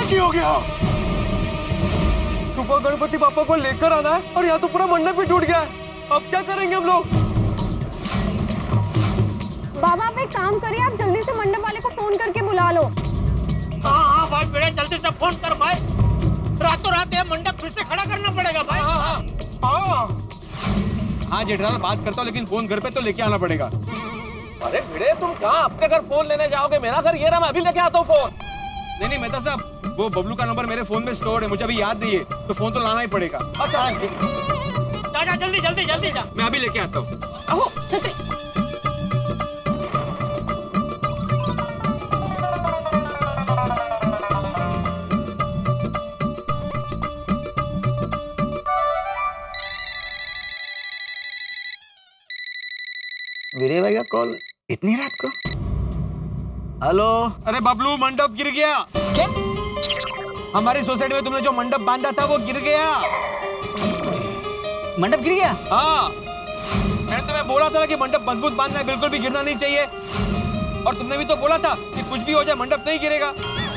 की हो गया? सुबह गणपति पापा को लेकर आना है और यहाँ तो पूरा मंडप भी टूट गया है। अब क्या करेंगे हम लोग? बाबा आप एक काम करिए, आप जल्दी से मंडप वाले को फोन करके बुला लो। हाँ भाई बेटे, जल्दी से फोन कर भाई। रातों रात ये मंडप फिर से खड़ा करना पड़ेगा भाई। हाँ जेठालाल बात करता हूँ, लेकिन फोन घर पे तो लेके आना पड़ेगा। अरे भिड़े तुम कहाँ अपने घर फोन लेने जाओगे? मेरा घर ये रहा, मैं अभी लेके आता हूँ फोन। नहीं मेहता साहब, वो बबलू का नंबर मेरे फोन में स्टोर है, मुझे अभी याद नहीं है, तो फोन तो लाना ही पड़ेगा। अच्छा जा जल्दी जल्दी जल्दी जा। मैं अभी लेके आता हूँ। वीरे भाई का कॉल इतनी रात को? हेलो। अरे बबलू, मंडप गिर गया। क्या? हमारी सोसाइटी में तुमने जो मंडप बांधा था वो गिर गया। मंडप गिर गया? हाँ, मैंने तुम्हें बोला था ना कि मंडप मजबूत बांधना है, बिल्कुल भी गिरना नहीं चाहिए। और तुमने भी तो बोला था कि कुछ भी हो जाए मंडप नहीं गिरेगा।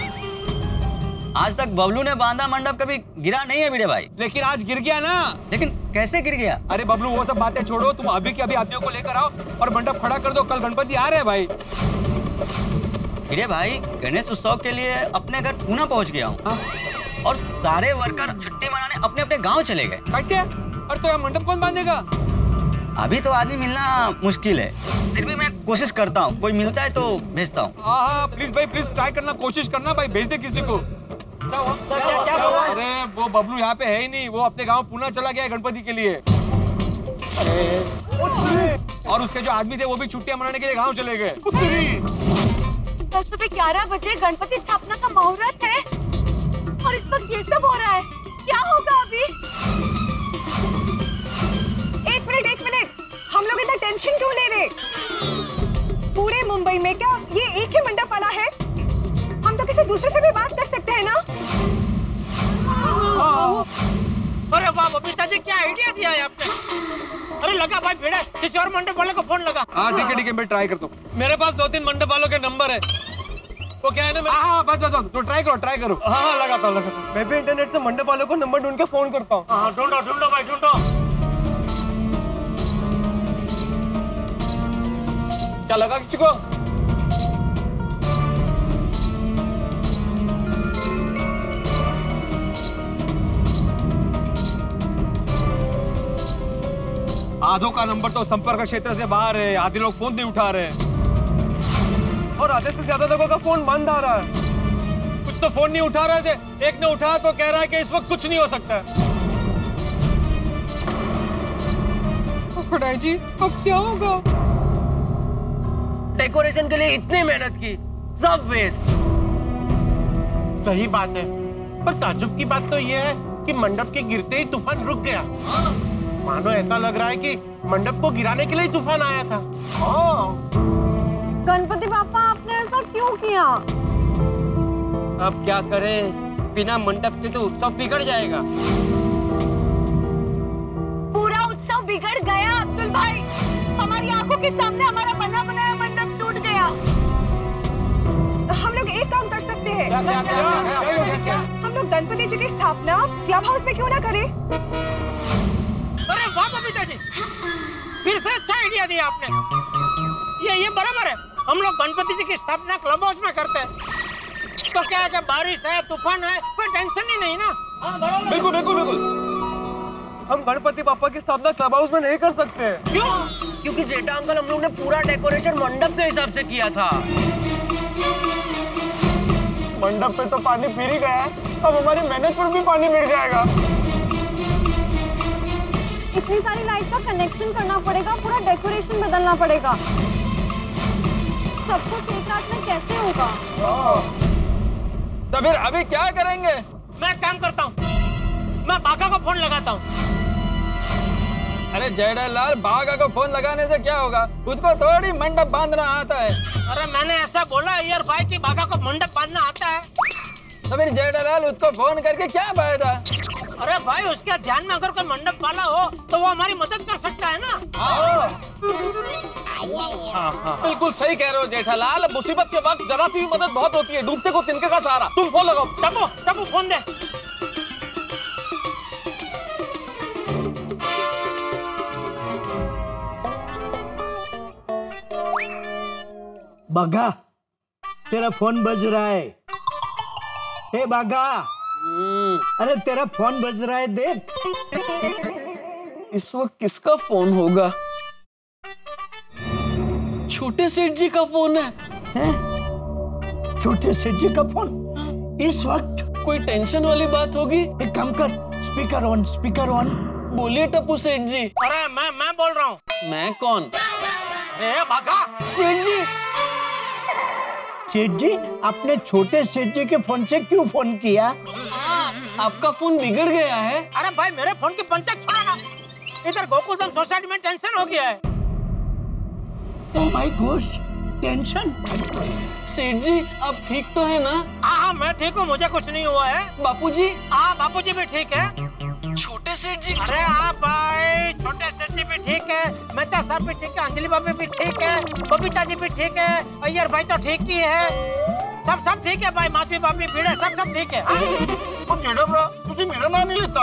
आज तक बबलू ने बांधा मंडप कभी गिरा नहीं है वीरे भाई। लेकिन आज गिर गया ना। लेकिन कैसे गिर गया? अरे बबलू, वो सब बातें छोड़ो, तुम अभी के अभी आदमियों को लेकर आओ और मंडप खड़ा कर दो। कल गणपति आ रहे हैं भाई। वीरे भाई, गणेश उत्सव के लिए अपने घर पूना पहुंच गया हूँ और सारे वर्कर छुट्टी मनाने अपने अपने गांव चले गए। और तो यहाँ मंडप कौन बांधेगा? अभी तो आदमी मिलना मुश्किल है, फिर भी मैं कोशिश करता हूँ, कोई मिलता है तो भेजता हूँ। हाँ प्लीज भाई, प्लीज ट्राई करना, कोशिश करना भाई, भेज दे किसी को। अरे वो बबलू यहाँ पे है ही नहीं, वो अपने गांव पूना चला गया है गणपति के लिए। और उसके जो आदमी थे वो भी छुट्टियां मनाने के लिए गांव चले गए। सुबह 11 बजे गणपति स्थापना का मुहूर्त है और इस वक्त ये सब हो रहा है। क्या होगा अभी? एक मिनट, हम लोग इतना टेंशन क्यों ले रहे? पूरे मुंबई में क्या ये एक ही मंडप वाला है? हम तो किसी दूसरे से भी बात कर सकते हैं ना? अरे वाह बबीता जी, क्या आइडिया दिया है आपने। अरे लगा भाई भिड़े, किसी और मंडप वाले को फोन लगा। हाँ ठीक है, मैं ट्राई करता हूँ। मेरे पास 2-3 मंडप वालों के नंबर है। वो क्या है ना, हाँ बस तो ट्राई करो। हाँ लगाता हूँ। मैं भी इंटरनेट से मंडप वालों को नंबर ढूंढ के फोन करता हूँ। हाँ ढूंढो भाई ढूंढो। क्या लगा किसी को? आधों का नंबर तो संपर्क क्षेत्र से बाहर है, आधे लोग फोन नहीं उठा रहे हैं और आधे से ज्यादा लोगों का फोन बंद आ रहा है। कुछ तो फोन नहीं उठा रहे थे, एक ने उठाया तो कह रहा है कि इस वक्त कुछ नहीं हो सकता। खुदाई जी, अब क्या होगा? डेकोरेशन के लिए इतनी मेहनत की, सब वेस्ट। सही बात है, पर ताज्जुब की बात तो ये है कि मंडप के गिरते ही तूफान रुक गया। मानो ऐसा लग रहा है कि मंडप को गिराने के लिए ही तूफान आया था। गणपति पापा, आपने ऐसा क्यों किया? अब क्या करें, बिना मंडप के तो उत्सव बिगड़ जाएगा। पूरा उत्सव बिगड़ गया अब्दुल भाई। हमारी आंखों के सामने हमारा बना बनाया मंडप टूट गया। हम लोग एक काम कर सकते हैं। हम लोग गणपति जी की स्थापना क्लब हाउस में क्यों ना करें? अरे वाह बबीता जी, फिर से अच्छा आइडिया दिया आपने। ये बराबर है, हम लोग गणपति जी की स्थापना क्लब हाउस में करते हैं। तो क्या है, जब बारिश है तूफान है कोई टेंशन ही नहीं ना। बिल्कुल। हम गणपति पापा की स्थापना क्लब हाउस में नहीं कर सकते। क्यों? क्योंकि जेठा अंकल, हम लोग ने पूरा डेकोरेशन मंडप के हिसाब से किया था। मंडप पे तो पानी फिर ही गया, अब हमारी मेहनत पर भी पानी मिल जाएगा। इतनी सारी लाइट का कनेक्शन करना पड़ेगा, पूरा डेकोरेशन बदलना पड़ेगा। सब कुछ एक रात में कैसे होगा? तो फिर अभी क्या करेंगे? मैं काम करता हूँ, मैं बाका को फोन लगाता हूँ। अरे जेठालाल, बागा को फोन लगाने से क्या होगा? उसको थोड़ी मंडप बांधना आता है। अरे मैंने ऐसा बोला यार भाई कि बागा को मंडप बांधना आता है। तो फिर जेठालाल उसको फोन करके क्या फायदा? अरे भाई, उसके ध्यान में अगर कोई मंडप वाला हो तो वो हमारी मदद कर सकता है ना। बिल्कुल सही कह रहे हो जेठालाल, मुसीबत के वक्त जरा सी भी मदद बहुत होती है, डूबते को तिनके का सहारा। तुम फोन लगाओ। टप्पू टप्पू फोन दे। बाघा, तेरा फोन बज रहा है। हे बाघा, अरे तेरा फोन बज रहा है, देख। इस वक्त किसका फोन होगा? छोटे सेठ जी का फोन है। छोटे सेठ जी का फोन इस वक्त? कोई टेंशन वाली बात होगी? एक काम कर, स्पीकर ऑन, स्पीकर ऑन। बोलिए टप्पू सेठ जी। अरे मैं बोल रहा हूँ। मैं कौन? बाघा। सेठ जी। सेठ जी, आपने छोटे सेठ जी के फोन से क्यों फोन किया? आपका फोन बिगड़ गया है। अरे भाई मेरे फोन की पंचायत छोड़ो ना, इधर गोकुलधाम सोसाइटी में टेंशन हो गया है। Oh my god, tension? Seth ji आप ठीक तो है ना? हाँ मैं ठीक हूँ, मुझे कुछ नहीं हुआ है। बापूजी? हाँ बापूजी भी ठीक है। छोटे सेठ जी? अरे हाँ भाई, छोटे सेठ जी भी ठीक है, मेहता साहब भी ठीक है, अंजलि भाभी भी ठीक है, बबीता जी भी ठीक है, अय्यर भाई तो ठीक ही है, सब ठीक है भाई, माधवी भाभी भीड़े सब ठीक है। तुझे मेरा नाम नहीं लेता।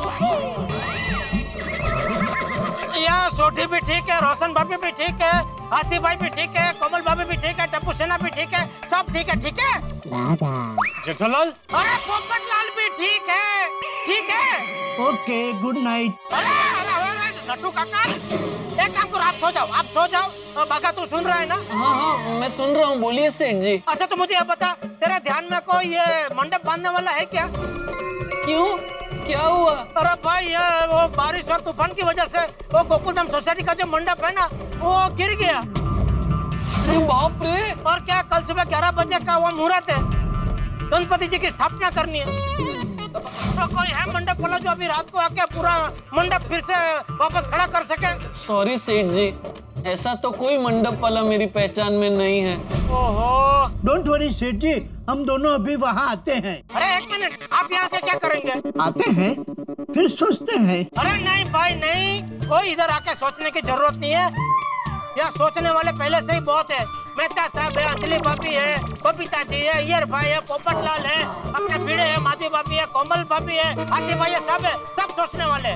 या सोठी भी ठीक है, रोशन भाभी भी ठीक है, हाथी भाई भी ठीक है, कोमल भाभी भी ठीक है, टप्पू सेना भी ठीक है, सब ठीक है। जेठालाल, अरे पोपट लाल भी ठीक है, ठीक है। Okay, good night. अरे नट्टू काका, एक काम करो, आप सो जाओ। बाघा तू सुन रहा है ना? हाँ मैं सुन रहा हूँ, बोलिए सेठ जी। अच्छा तो मुझे ये बता, तेरे ध्यान में कोई ये मंडप बांधने वाला है क्या? क्यों, क्या हुआ? अरे भाई ये वो बारिश और तूफान की वजह से वो गोकुलधाम सोसाइटी का जो मंडप है ना, वो गिर गया। अरे बाप रे। और क्या, कल सुबह 11 बजे का वो मुहूर्त है, गणपति जी की स्थापना करनी है। तो कोई है मंडप वाला जो अभी रात को आके पूरा मंडप फिर से वापस खड़ा कर सके? सॉरी सेठ जी, ऐसा तो कोई मंडप वाला मेरी पहचान में नहीं है। ओहो। डोंट वरी सेठ जी, हम दोनों अभी वहाँ आते हैं। अरे एक मिनट, आप यहाँ से क्या करेंगे? आते हैं फिर सोचते हैं। अरे नहीं भाई नहीं, कोई इधर आके सोचने की जरूरत नहीं है, यहाँ सोचने वाले पहले से ही बहुत है। मेहता साहब है, अंजलि भाभी है, बबीता जी है, अय्यर भाई है, पोपट लाल है, अपने भीड़े है, माधवी भाभी है, कोमल भाभी है, हाथी भाई है, सब सोचने वाले।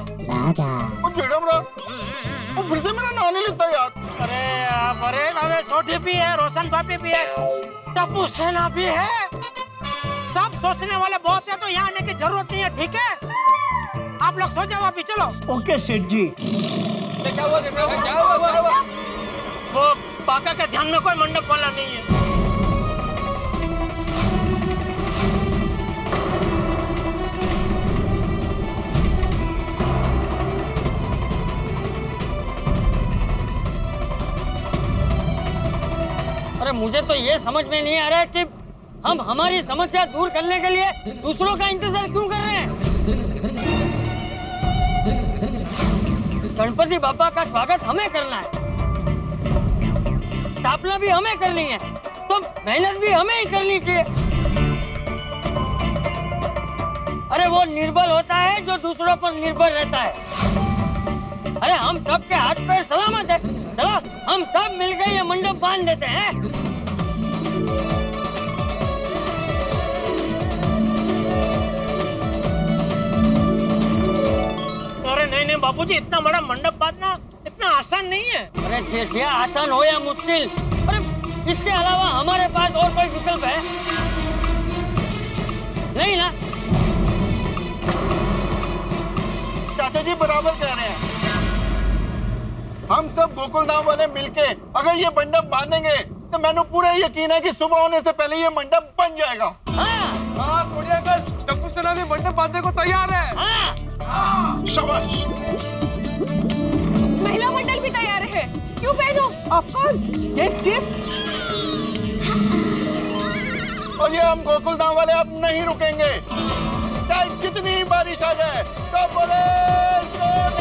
वो फिर से मेरा नाम नहीं लेता यार। अरे छोटी भी है, रोशन भाभी भी है, टप्पू सेना भी है, सब सोचने वाले बहुत है, तो यहाँ आने की जरूरत नहीं है, ठीक है? आप लोग सो जाओ अभी, चलो। ओके सेठ जी। क्या हुआ? वो बाका के ध्यान में कोई मंडप वाला नहीं है। अरे मुझे तो ये समझ में नहीं आ रहा है कि हम हमारी समस्या दूर करने के लिए दूसरों का इंतजार क्यों कर रहे हैं। गणपति बाबा का स्वागत हमें करना है, स्थापना भी हमें करनी है, तो मेहनत भी हमें ही करनी चाहिए। अरे वो निर्बल होता है जो दूसरों पर निर्भर रहता है। अरे हम सबके हाथ पैर सलामत है, चलो हम सब मिलकर ये मंडप बांध देते हैं। अरे नहीं बाबूजी, इतना बड़ा मंडप बांधना इतना आसान नहीं है। अरे जेठिया, आसान हो या मुश्किल, अरे इसके अलावा हमारे पास और कोई विकल्प है नहीं ना? चाचा जी बराबर कह रहे हैं। हम सब गोकुलधाम वाले मिलके अगर ये मंडप बांधेंगे तो मैंने पूरा यकीन है कि सुबह होने से पहले ये मंडप बन जाएगा। हाँ थोड़ी अगर टप्पू सेना भी मंडप बांधने को तैयार है। शाबाश। महिला मंडल भी तैयार है, क्यों बहनों? Of course, yes. और ये हम गोकुलधाम वाले अब नहीं रुकेंगे, चाहे जितनी बारिश आ जाए। तो बोले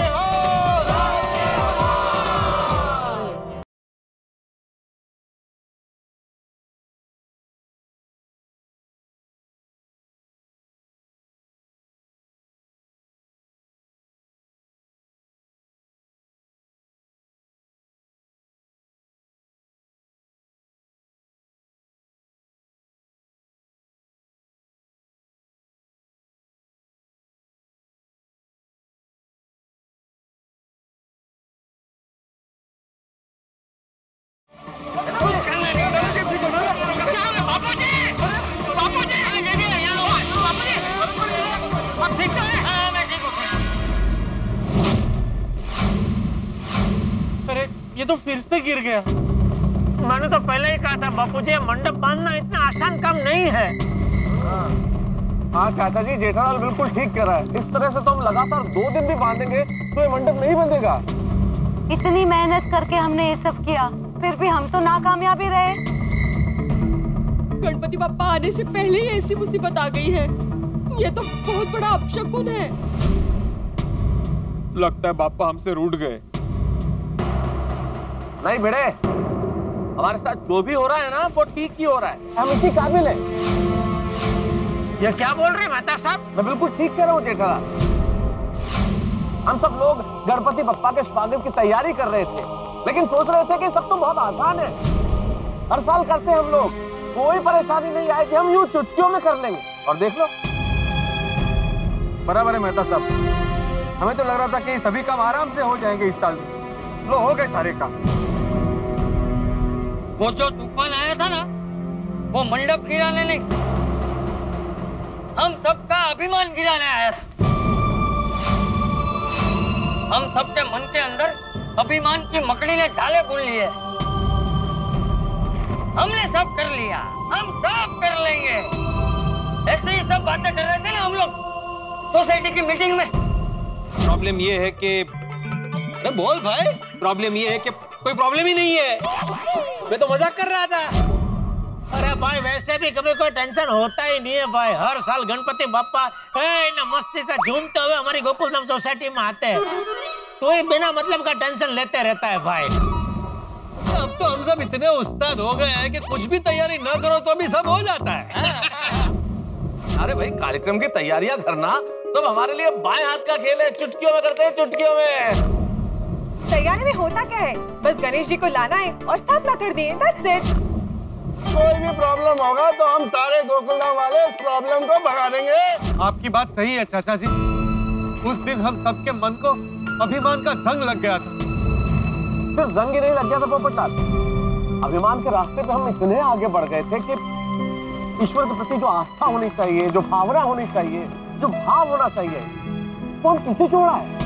गया। मैंने तो पहले ही कहा था बापू जी, मंडप बांधना इतना आसान काम नहीं है। हाँ चाचा जी, जेठालाल बिल्कुल ठीक कह रहा है। इस तरह से तो हम लगातार 2 दिन भी बांधेंगे तो ये मंडप नहीं बंधेगा। इतनी मेहनत करके हमने ये सब किया, फिर भी हम तो नाकामयाब ही रहे। गणपति बप्पा आने से पहले ही ऐसी मुसीबत आ गई है। ये तो बहुत बड़ा अपशकुन है। लगता है बापा हमसे रूठ गए। नहीं भिड़े, हमारे साथ जो भी हो रहा है ना वो ठीक ही हो रहा है। हम इसी काबिल हैं। ये क्या बोल रहे हैं मेहता साहब? मैं बिल्कुल ठीक कह रहा हूँ जेठालाल। हम सब लोग गणपति बप्पा के स्वागत की तैयारी कर रहे थे, लेकिन सोच रहे थे कि सब तो बहुत आसान है, हर साल करते हैं हम लोग, कोई परेशानी नहीं आएगी, हम यूं चुटकियों में कर लेंगे। और देख लो। बराबर है मेहता साहब, हमें तो लग रहा था कि सभी काम आराम से हो जाएंगे इस साल में। लो, हो गए सारे काम। वो जो तूफान आया था ना, वो मंडप गिराने नहीं, हम सबका अभिमान गिराने आया था। हम सबके मन के अंदर अभिमान की मकड़ी ने झाले बुन लिए। हमने सब कर लिया, हम सब कर लेंगे। ऐसे ही सब बातें कर रहे थे ना हम लोग सोसाइटी की मीटिंग में। प्रॉब्लम ये है कि, अरे बोल भाई, प्रॉब्लम ये है कि कोई प्रॉब्लम ही नहीं है। मैं तो मजाक कर रहा था। अरे भाई, वैसे भी कभी कोई टेंशन होता ही नहीं है भाई। हर साल गणपति बप्पा मस्ती से झूमते हुए हमारी गोकुलधाम सोसाइटी में आते हैं, तो ये बिना मतलब का टेंशन लेते रहता है भाई। अब तो हम सब इतने उस्ताद हो गए हैं कि कुछ भी तैयारी न करो तो भी सब हो जाता है। अरे भाई, कार्यक्रम की तैयारियां करना तो हमारे लिए बाएं हाथ का खेल है, चुटकियों में करते हैं, चुटकियों में। तैयारी में होता क्या है, बस गणेश जी को लाना है और स्थापना कर दिए, that's it। कोई भी प्रॉब्लम होगा तो हम सारे गोकुलधाम वाले इस प्रॉब्लम को भगा देंगे। आपकी बात सही है चाचा जी, उस दिन हम सबके मन को अभिमान का जंग लग गया था। सिर्फ जंग ही नहीं लग गया था पोपटलाल, अभिमान के रास्ते पे हम इतने आगे बढ़ गए थे कि ईश्वर के प्रति जो आस्था होनी चाहिए, जो भावना होनी चाहिए, जो भाव होना चाहिए, वो हम पीछे छोड़ा है।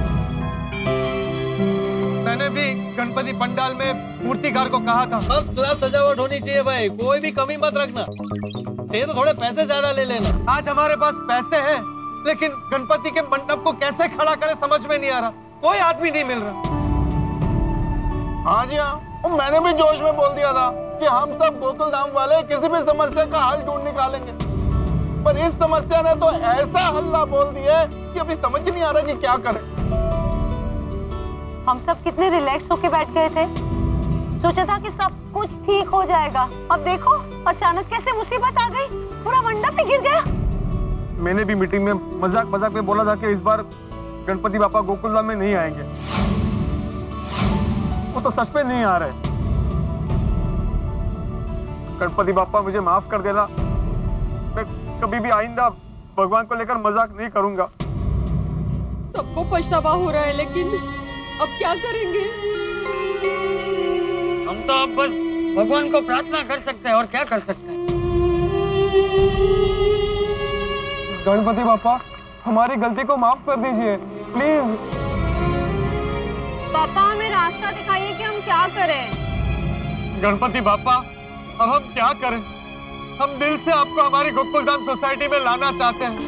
मैंने भी गणपति पंडाल में मूर्तिकार को कहा था, फर्स्ट क्लास सजावट होनी चाहिए भाई, कोई भी कमी मत रखना, चाहिए तो थोड़े पैसे ज्यादा ले लेना। आज हमारे पास पैसे हैं, लेकिन गणपति के मंडप को कैसे खड़ा करें समझ में नहीं आ रहा, कोई आदमी नहीं मिल रहा। हाँ जी हाँ, मैंने भी जोश में बोल दिया था कि हम सब गोकुलधाम वाले किसी भी समस्या का हल ढूंढ निकालेंगे, पर इस समस्या ने तो ऐसा हल्ला बोल दिया कि अभी समझ नहीं आ रहा कि क्या करें। हम सब कितने रिलैक्स होके बैठ गए थे, सोचा था कि सब कुछ ठीक हो जाएगा। अब देखो अचानक कैसे मुसीबत आ गई, पूरा मंडप ही गिर गया। मैंने भी मीटिंग में मजाक में बोला था कि इस बार गणपति बापा गोकुलधाम में नहीं आएंगे, वो तो सच में नहीं आ रहे। गणपति बापा मुझे माफ कर देना, मैं कभी भी आइंदा भगवान को लेकर मजाक नहीं करूंगा। सबको पछतावा हो रहा है, लेकिन अब क्या करेंगे? हम तो अब बस भगवान को प्रार्थना कर सकते हैं, और क्या कर सकते हैं। गणपति बापा, हमारी गलती को माफ कर दीजिए प्लीज। पापा, हमें रास्ता दिखाइए कि हम क्या करें। गणपति बापा, अब हम क्या करें? हम दिल से आपको हमारी गोकुलधाम सोसाइटी में लाना चाहते हैं।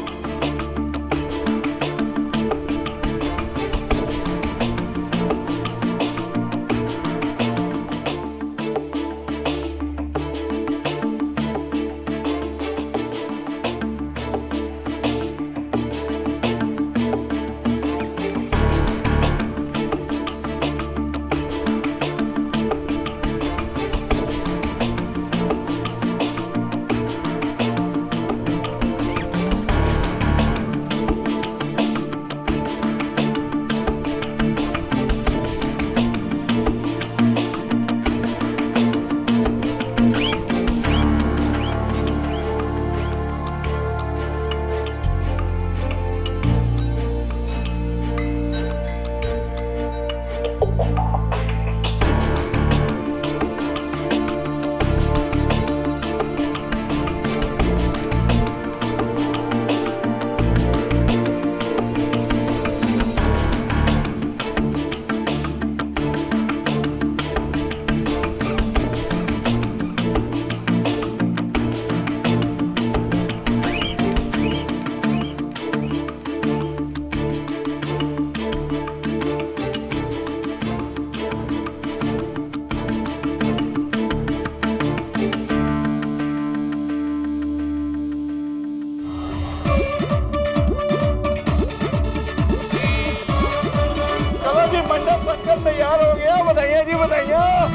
बताइए जी, बताइए।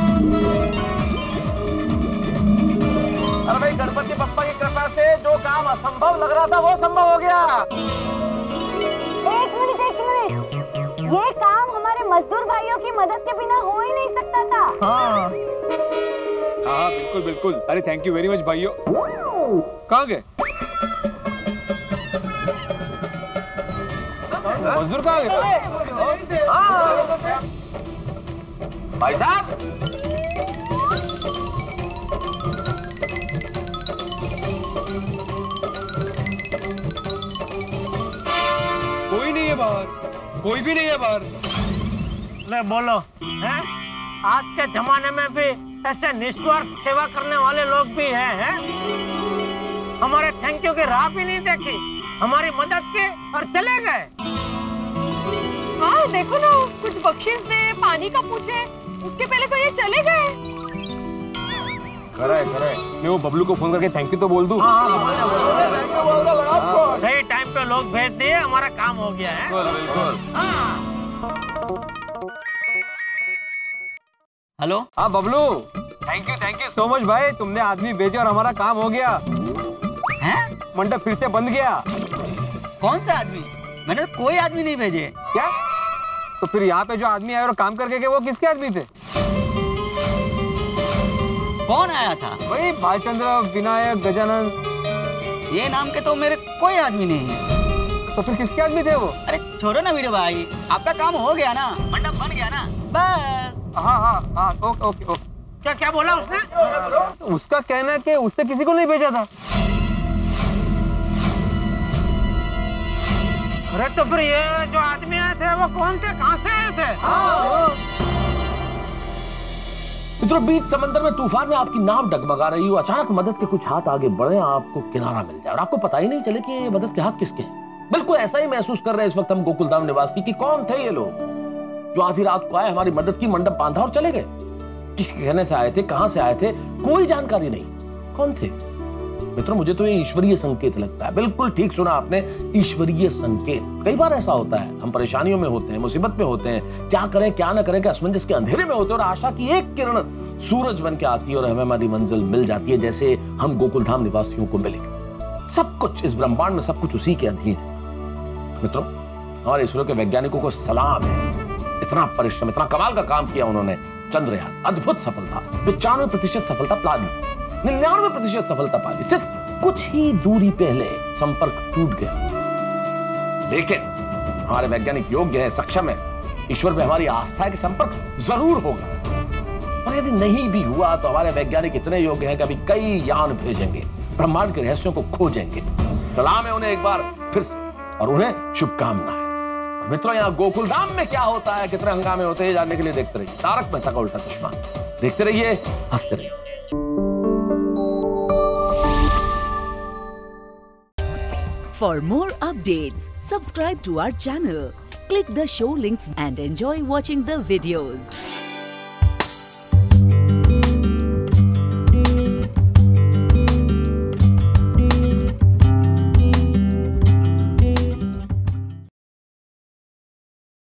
अरे भाई, गणपति बप्पा की कृपा से जो काम असंभव लग रहा था वो संभव हो गया। एक मिनट, ये काम हमारे मजदूर भाइयों की मदद के बिना हो ही नहीं सकता था। हाँ बिल्कुल बिल्कुल। अरे थैंक यू वेरी मच भाइयों। कहाँ गए मजदूर, कहाँ गए? भाई साहब, कोई नहीं है बाहर, कोई भी नहीं है बाहर। ले बोलो, हैं? आज के जमाने में भी ऐसे निस्वार्थ सेवा करने वाले लोग भी हैं? हमारे थैंक यू की राह भी नहीं देखी, हमारी मदद की और चले गए। हाँ देखो ना, कुछ बख्शिश दे, पानी का पूछे, उसके पहले तो ये चले गए। खरा है। मैं वो बबलू को फोन करके थैंक यू तो बोल दूं। सही टाइम पे लोग भेज दिए, हमारा काम हो गया है। बिल्कुल। हेलो। हाँ Bablu, thank you so much भाई, तुमने आदमी भेजे और हमारा काम हो गया। हैं? मंडप फिर से बंद गया। कौन सा आदमी? मैंने कोई आदमी नहीं भेजे। क्या? तो फिर यहाँ पे जो आदमी आए और काम करके गए वो किसके आदमी थे? कौन आया था? वही भालचंद्र, विनायक, गजानन। ये नाम के तो मेरे कोई आदमी नहीं है। तो फिर किसके आदमी थे वो? अरे छोड़ो ना वीडियो भाई, आपका काम हो गया ना, मंडप बन गया ना, बस। हाँ, ओके। क्या बोला उसने? उसका कहना है कि उससे किसी को नहीं भेजा था। अरे तो फिर ये जो आदमी आए थे वो कौन थे, कहाँ से आए थे? मित्रों, बीच समंदर में तूफान में आपकी नाव डगमगा रही हो, अचानक मदद के कुछ हाथ आगे बढ़े, आपको किनारा मिल जाए और आपको पता ही नहीं चले कि ये मदद के हाथ किसके हैं। बिल्कुल ऐसा ही महसूस कर रहे हैं इस वक्त हम गोकुलधाम निवासी कि कौन थे ये लोग जो आधी रात को आए, हमारी मदद की, मंडप बांधा और चले गए। किसके कहने से आए थे, कहां से आए थे, कोई जानकारी नहीं। कौन थे? मित्रों, मुझे तो ये ईश्वरीय संकेत लगता है। बिल्कुल ठीक सुना आपने, ईश्वरीय संकेत। कई बार ऐसा होता है, हम परेशानियों में होते हैं, मुसीबत में होते हैं, क्या करें क्या ना करें के असमंजस के अंधेरे में होते हैं और आशा की एक किरण सूरज बन के आती है और हमें हमारी मंजिल मिल जाती है, जैसे हम गोकुलधाम निवासियों को मिले। सब कुछ इस ब्रह्मांड में, सब कुछ उसी के अधीन है। मित्रों, हमारे इसरो के वैज्ञानिकों को सलाम है। इतना परिश्रम, इतना कमाल का काम किया उन्होंने। चंद्रयान अद्भुत सफलता, 95% सफलता पाली, 99% सफलता पाली। सिर्फ कुछ ही दूरी पहले संपर्क टूट गया, लेकिन हमारे वैज्ञानिक योग्य है, सक्षम है। ईश्वर पे हमारी आस्था है कि संपर्क जरूर होगा, और यदि नहीं भी हुआ तो हमारे वैज्ञानिक इतने योग्य हैं कि अभी कई यान भेजेंगे, ब्रह्मांड के रहस्यों को खोजेंगे। सलाम है उन्हें एक बार फिर से, और उन्हें शुभकामनाएं। मित्रों, यहाँ गोकुलधाम में क्या होता है, कितने हंगामे होते हैं, जानने के लिए देखते रहिए तारक मेहता का उल्टा चश्मा। देखते रहिए, हंसते रहिए। For more updates, subscribe to our channel, click the show links and enjoy watching the videos.